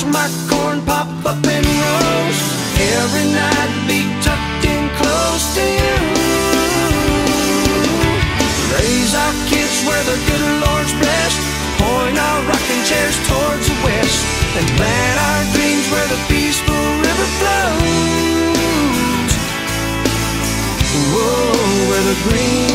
my corn pop up in rows. Every night be tucked in close to you. Raise our kids where the good Lord's blessed. Point our rocking chairs towards the west, and plant our dreams where the peaceful river flows. Whoa, where the green